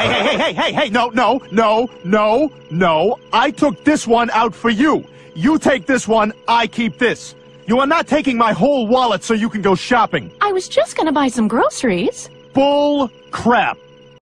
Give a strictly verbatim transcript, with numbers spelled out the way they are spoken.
Hey, hey, hey, hey, hey, hey, no, no, no, no, no. I took this one out for you. You take this one, I keep this. You are not taking my whole wallet so you can go shopping. I was just gonna buy some groceries. Bull crap.